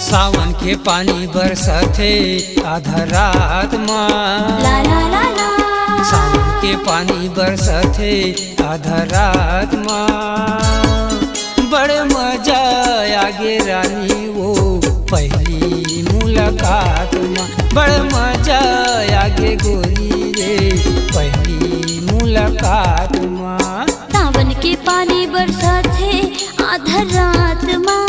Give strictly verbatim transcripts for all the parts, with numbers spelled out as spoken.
सावन के पानी बरसथे आधा रात माँ, ला ला ला ला। सावन के पानी बरसथे आधा रात माँ, बड़े मजा आगे रानी वो पहली मुलाकात माँ, बड़े मजा आगे गोरी रे पहली मुलाकात माँ। सावन के पानी बरसाथे आधा रात माँ,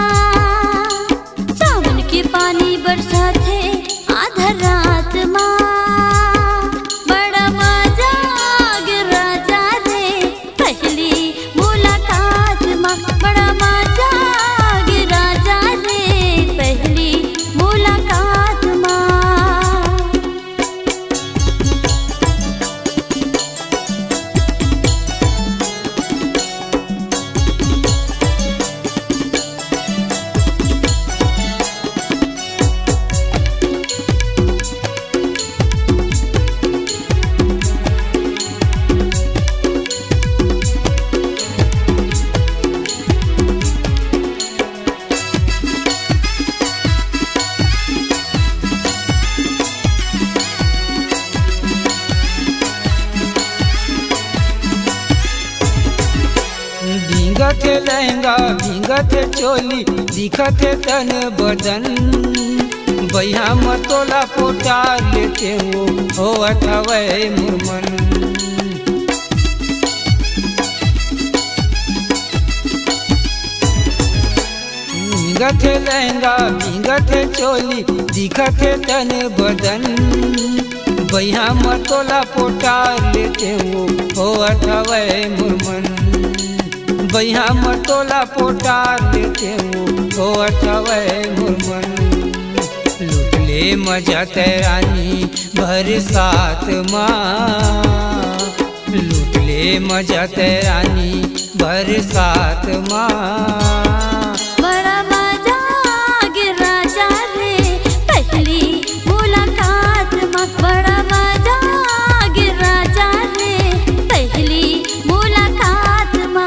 सावन के पानी बरसाथे आधा रात माँ, बड़ा मजा आगे राजा रे पहली मुलाकात माँ, बड़ा मजा आगे राजा रे पहली मुलाकात माँ। भींगत लहंगा भींगत चोली दिखत तन बदन, बैया मतोला पोटा लेते हो हो अथवै मुरमन। भींगत लहंगा भींगत चोली दिखत तन बदन, बैया मतोला पोटा लेते हो हो अथवै मुरमन, बैया मतोला पोटा लेते हो हो अथवै मुरमन। लूट ले मजा तैरानी भर साथ माँ, लूट ले मजा तैरानी भर साथ माँ, बड़ा मजा आगे राजा रे पहली मुलाकात माँ, बड़ा मजा आगे राजा रे पहली मुलाकात माँ।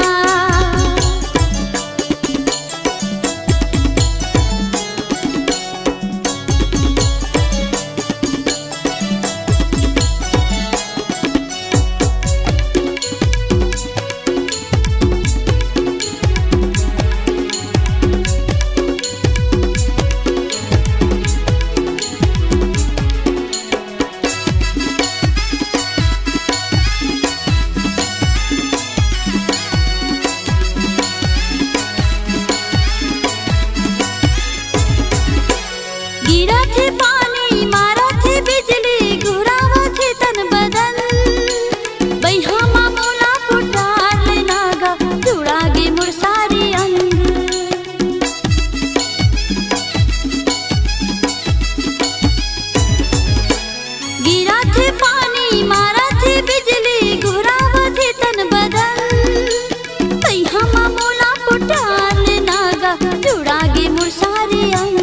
गिरा थे पानी मारा थे बिजली घुरावा थे तन बदन, बैहा मामूला पुटार ले नागा जुड़ा गे मुर सारी अंग। गिरा थे पानी मारा थे बिजली घुरावा थे तन बदन, बैहा मामूला पुटार ले नागा जुड़ा गे मुर सारी अंग।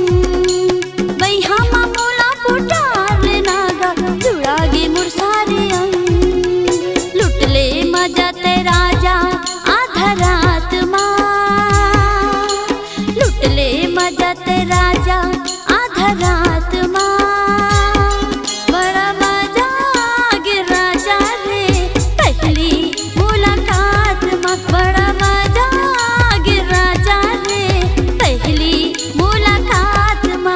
लुट ले मजा ते राजा आधा रात माँ, लुट ले मजा ते राजा आधा रात माँ, बड़ा मजा आगे राजा रे पहली मुलाकात माँ, बड़ा मजा आगे राजा रे पहली मुलाकात माँ।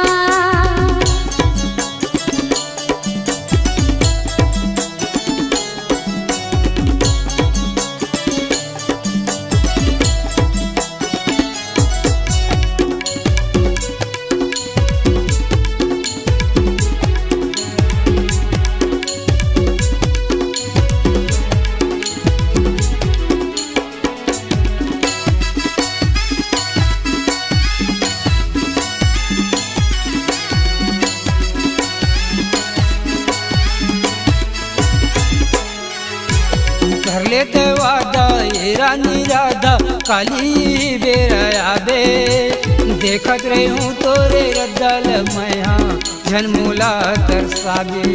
कर लेते वादा ये रानी राधा काली बेरा बे, देखत रही हूँ तोरे रद्दल मैया झनमूला तरसाबे।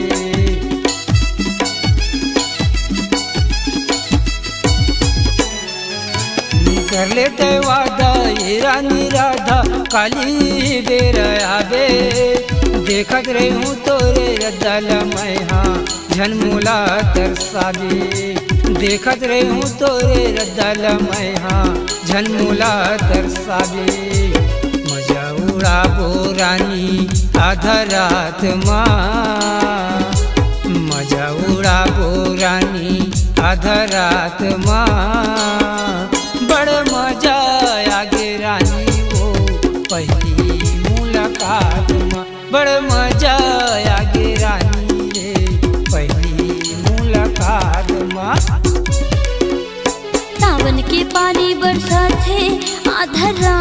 कर लेते वादा ये रानी राधा काली बेर आवे देखत रहूं तोरे रद्दल मैं हाँ झनमूला तरसावे देखत रहूं तोरे रद्दल मैं हाँ झनमूला तरसावे मजा उड़ाबो रानी आधा रात माँ मजा उड़ाबो रानी आधा रात माँ बड़ मजा आगे रानी वो पहली मुलाकात माँ बड़ मजा आगे रानी रे पहली मुलाकात माँ। सावन के पानी बरसात है आधा रात